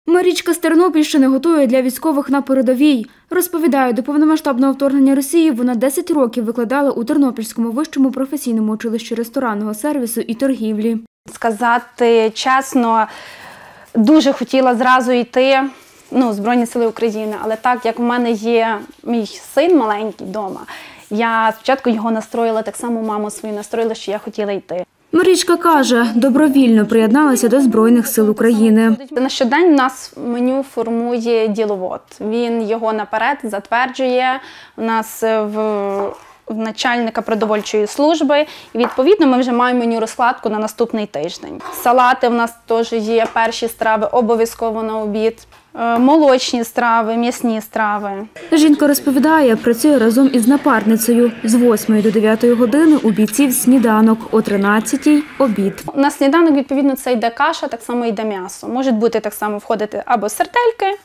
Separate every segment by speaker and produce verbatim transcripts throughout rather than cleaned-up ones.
Speaker 1: Марічка з Тернопільщини готує для військових на передовій. Розповідає, до повномасштабного вторгнення Росії вона десять років викладала у Тернопільському вищому професійному училищі ресторанного сервісу і торгівлі.
Speaker 2: Сказати чесно, дуже хотіла зразу йти ну, в Збройні Сили України, але так як в мене є мій син маленький вдома, я спочатку його настроїла, так само маму свою настроїла, що я хотіла йти.
Speaker 1: Марічка каже, добровільно приєдналася до Збройних сил України.
Speaker 2: На щодень у нас меню формує діловод. Він його наперед затверджує у нас в, в начальника продовольчої служби. І відповідно ми вже маємо меню розкладку на наступний тиждень. Салати в нас теж є, перші страви обов'язково на обід. Молочні страви, м'ясні страви.
Speaker 1: Жінка розповідає, працює разом із напарницею. З восьмої до дев'ятої години у бійців сніданок, о тринадцятій – обід.
Speaker 2: На сніданок, відповідно, це йде каша, так само йде м'ясо. Може бути так само входити або сардельки,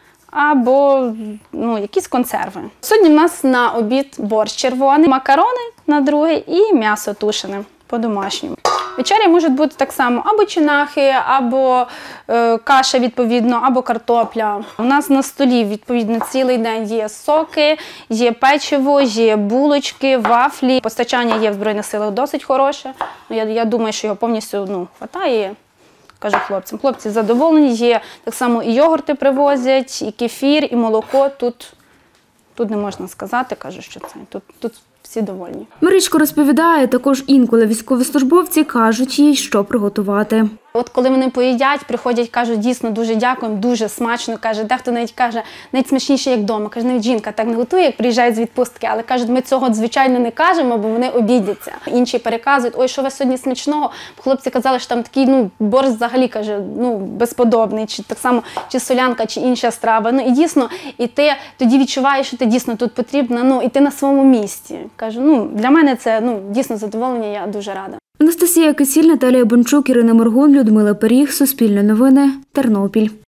Speaker 2: або ну, якісь консерви. Сьогодні в нас на обід борщ червоний, макарони на другий і м'ясо тушене по-домашньому. Вечеря можуть бути так само або чинахи, або е, каша, відповідно, або картопля. У нас на столі, відповідно, цілий день є соки, є печиво, є булочки, вафлі. Постачання є в Збройних силах досить хороше. Я, я думаю, що його повністю ну, хватає. Кажу хлопцям. Хлопці задоволені, є так само і йогурти привозять, і кефір, і молоко. Тут, тут не можна сказати, кажу, що це. Тут, тут всі довольні.
Speaker 1: Марічка розповідає, також інколи військовослужбовці кажуть їй, що приготувати.
Speaker 2: От коли вони поїдять, приходять, кажуть, дійсно дуже дякуємо, дуже смачно, каже, дехто навіть каже, навіть смачніше, як вдома. Каже, навіть жінка так не готує, як приїжджають з відпустки, але кажуть, ми цього, звичайно, не кажемо, бо вони обідяться. Інші переказують, ой, що ви сьогодні смачного? Хлопці казали, що там такий, ну, борщ взагалі, каже, ну, безподобний, чи так само, чи солянка, чи інша страва. Ну, і дійсно, і ти тоді відчуваєш, що ти дійсно тут потрібно, ну, і ти на своєму місці. Кажу, ну, для мене це, ну, дійсно задоволення, я дуже рада.
Speaker 1: Анастасія Кисіль, Наталія Бончук, Ірина Моргун, Людмила Періг, Суспільне новини, Тернопіль.